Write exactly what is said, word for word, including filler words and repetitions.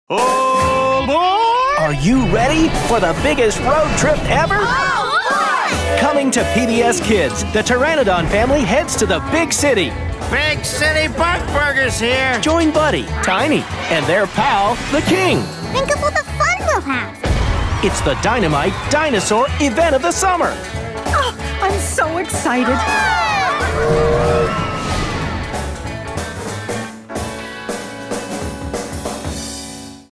Oh, boy! Are you ready for the biggest road trip ever? Oh, boy! Coming to P B S Kids, the Pteranodon family heads to the big city. Big City Bug Burgers here! Join Buddy, Tiny, and their pal, the King. Think of all the fun we'll have! It's the Dynamite Dinosaur event of the summer. Oh, I'm so excited. Ah!